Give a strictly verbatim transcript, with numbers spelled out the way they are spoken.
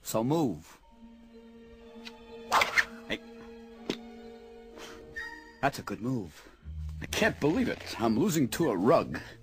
So move. Hey. That's a good move. I can't believe it. I'm losing to a rug.